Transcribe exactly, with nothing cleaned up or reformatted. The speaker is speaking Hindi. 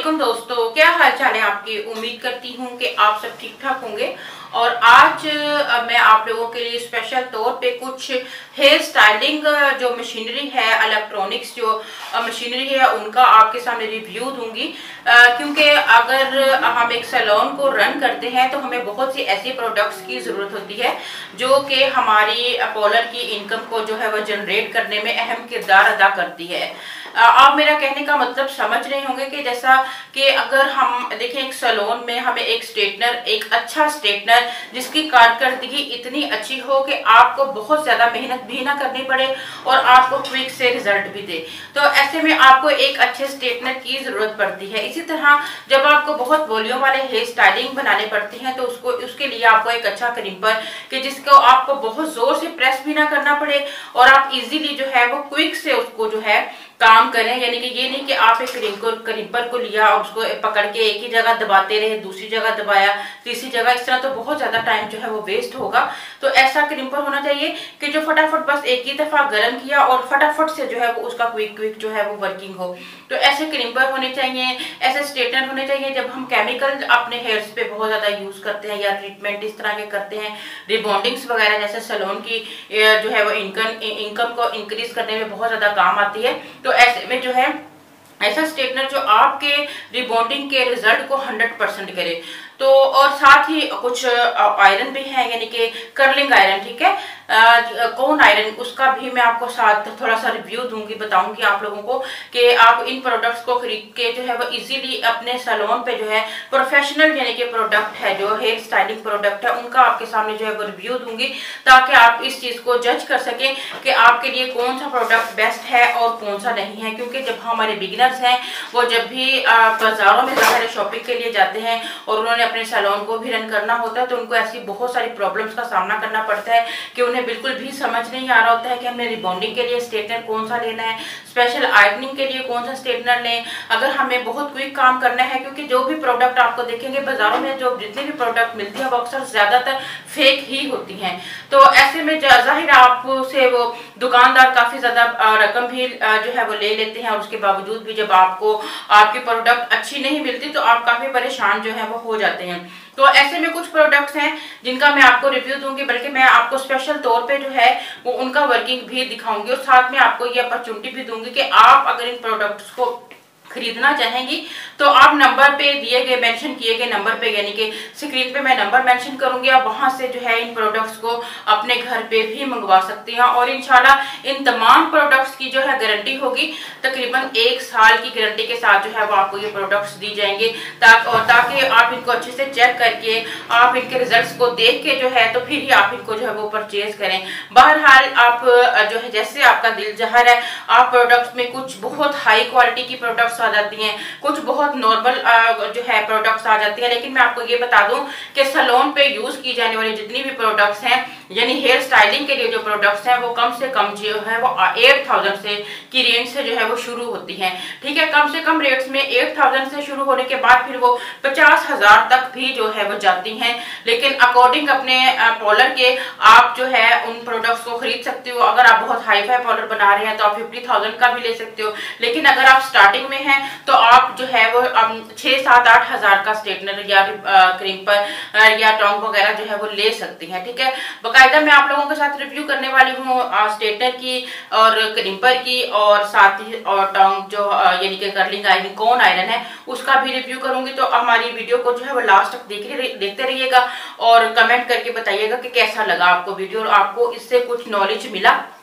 वालेकुम दोस्तों, क्या हाल चाल है आपके। उम्मीद करती हूँ कि आप सब ठीक ठाक होंगे। और आज मैं आप लोगों के लिए स्पेशल तौर पे कुछ हेयर स्टाइलिंग जो मशीनरी है, इलेक्ट्रॉनिक्स जो मशीनरी है, उनका आपके सामने रिव्यू दूंगी। क्योंकि अगर हम एक सैलून को रन करते हैं तो हमें बहुत सी ऐसी प्रोडक्ट्स की ज़रूरत होती है जो कि हमारी पार्लर की इनकम को जो है वो जनरेट करने में अहम किरदार अदा करती है। आप मेरा कहने का मतलब समझ रहे होंगे कि जैसा कि अगर हम देखें एक सैलून में हमें एक स्ट्रेटनर, एक अच्छा स्ट्रेटनर जिसकी कारकर्दगी इतनी अच्छी हो कि आपको बहुत ज्यादा मेहनत भी ना करनी पड़े और आपको क्विक से रिजल्ट भी दे, तो ऐसे में आपको एक अच्छे स्ट्रेटनर की जरूरत पड़ती है। इसी तरह जब आपको बहुत वॉल्यूम वाले हेयर स्टाइलिंग बनाने पड़ते हैं तो उसको उसके लिए आपको एक अच्छा क्रिम्पर कि जिसको आपको बहुत जोर से प्रेस भी ना करना पड़े और आप इजीली जो है वो क्विक से उसको जो है काम करें। यानी कि ये नहीं कि आप एक क्रिम्पर को लिया और उसको पकड़ के एक ही जगह दबाते रहे, दूसरी जगह दबाया, तीसरी जगह, इस तरह तो बहुत ज्यादा टाइम जो है वो वेस्ट होगा। तो ऐसा क्रिम्पर होना चाहिए कि जो फटाफट बस एक ही दफा गर्म किया और फटाफट से जो है वो उसका क्विक क्विक जो है वो वर्किंग हो। तो ऐसे क्रिम्पर होने चाहिए, ऐसे स्ट्रेटनर होने चाहिए। जब हम केमिकल अपने हेयर्स पे बहुत ज्यादा यूज करते हैं या ट्रीटमेंट इस तरह के करते हैं, रिबॉन्डिंग्स वगैरह जैसे सैलून की जो है वो इनकम इनकम को इंक्रीज करने में बहुत ज्यादा काम आती है। तो ऐसे में जो है ऐसा स्ट्रेटनर जो आपके रिबॉन्डिंग के रिजल्ट को हंड्रेड परसेंट करे। तो और साथ ही कुछ आयरन भी है, यानी कि कर्लिंग आयरन, ठीक है, कोन आयरन, उसका भी मैं आपको साथ थोड़ा सा रिव्यू दूंगी, बताऊंगी आप लोगों को कि आप इन प्रोडक्ट्स को खरीद के जो है वो इजीली अपने सैलून पे जो है प्रोफेशनल यानी कि प्रोडक्ट है जो हेयर स्टाइलिंग प्रोडक्ट है उनका आपके सामने जो है वो रिव्यू दूंगी, ताकि आप इस चीज को जज कर सकें कि आपके लिए कौन सा प्रोडक्ट बेस्ट है और कौन सा नहीं है। क्योंकि जब हमारे बिगिनर्स हैं वो जब भी बाजारों में ज़ाहिर शॉपिंग के लिए जाते हैं और उन्होंने अपने सैलून को भी रन करना होता है तो उनको ऐसी बहुत सारी प्रॉब्लम्स का सामना करना पड़ता है कि उन्हें बिल्कुल भी समझ नहीं आ रहा होता है कि हमें रिबॉन्डिंग के लिए स्ट्रेटनर कौन सा लेना है, स्पेशल आइटनिंग के लिए कौन सा स्ट्रेटनर लें, अगर हमें बहुत क्विक काम करना है। क्योंकि जो भी प्रोडक्ट आपको देखेंगे बाजारों में, जो जितने भी प्रोडक्ट मिलती है वो अक्सर ज्यादातर फेक ही होती हैं। तो ऐसे में जाहिर आपसे वो दुकानदार काफी ज्यादा रकम भी जो है वो ले लेते हैं और उसके बावजूद भी जब आपको आपकी प्रोडक्ट अच्छी नहीं मिलती तो आप काफी परेशान जो है वो हो जाते हैं। तो ऐसे में कुछ प्रोडक्ट्स हैं जिनका मैं आपको रिव्यू दूंगी, बल्कि मैं आपको स्पेशल तौर पे जो है वो उनका वर्किंग भी दिखाऊंगी और साथ में आपको ये अपॉर्चुनिटी भी दूंगी कि आप अगर इन प्रोडक्ट्स को खरीदना चाहेंगी तो आप नंबर पे दिए गए मेंशन किए गए नंबर पे, यानी कि स्क्रीन पे मैं नंबर मेंशन करूंगी, आप वहां से जो है इन प्रोडक्ट्स को अपने घर पे भी मंगवा सकते हैं। और इंशाल्लाह इन तमाम प्रोडक्ट्स की जो है गारंटी होगी, तकरीबन एक साल की गारंटी के साथ जो है वो आपको ये प्रोडक्ट्स दी जाएंगे, ताकि और ताकि आप इनको अच्छे से चेक करके आप इनके रिजल्ट को देख के जो है तो फिर ही आप इनको जो है वो परचेज करें। बहरहाल आप जो है जैसे आपका दिल जहर है, आप प्रोडक्ट्स में कुछ बहुत हाई क्वालिटी की प्रोडक्ट्स आ जाती हैं, कुछ बहुत नॉर्मल जो है प्रोडक्ट्स आ जाती हैं। लेकिन मैं आपको ये बता दूं कि सैलून पे यूज की जाने वाली जितनी भी प्रोडक्ट्स हैं, यानी हेयर स्टाइलिंग के लिए जो प्रोडक्ट्स हैं, वो कम से कम जो है वो एट थाउजेंड से की रेंज से जो है वो शुरू होती हैं, ठीक है। कम से कम रेट्स में एट थाउजेंड से शुरू होने के बाद फिर वो पचास हजार तक भी जो है वो जाती हैं। लेकिन अकॉर्डिंग अपने पार्लर के आप जो है उन प्रोडक्ट्स को खरीद सकते हो। अगर आप बहुत हाई फाई पार्लर बना रहे हैं तो आप फिफ्टी थाउजेंड का भी ले सकते हो। लेकिन अगर आप स्टार्टिंग में हैं तो आप जो है वो छह सात आठ हजार का स्ट्रेटनर या क्रिम्पर या टोंग वगैरह जो है वो ले सकती हैं, ठीक है। बाकायदा मैं आप लोगों के साथ रिव्यू करने वाली हूँ स्ट्रेटनर की और क्रिम्पर की, और साथ ही और टोंग जो यानी कि कर्लिंग आयरन, कोन आयरन है, उसका भी रिव्यू करूंगी। तो हमारी वीडियो को जो है वो लास्ट तक देख देखते रहिएगा और कमेंट करके बताइएगा कि कैसा लगा आपको वीडियो और आपको इससे कुछ नॉलेज मिला